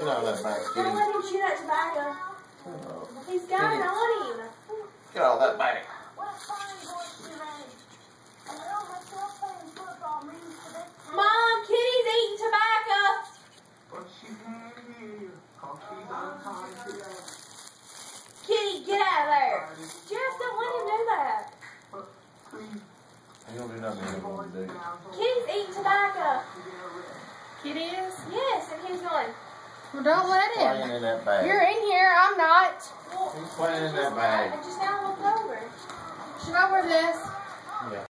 Get out of that bag, Kitty. Don't let him chew that tobacco. He's got it on him. Get out of that bag. Mom, Kitty's eating tobacco. Kitty, get out of there. Just don't let him do that. He don't do nothing he don't want to do. Kitty's eating tobacco. Kitty is? Yes, and he's going. Well, don't let He's playing him. in that bag. You're in here. I'm not. Well, He's playing in that bag. just now look over. Should I wear this? Yeah.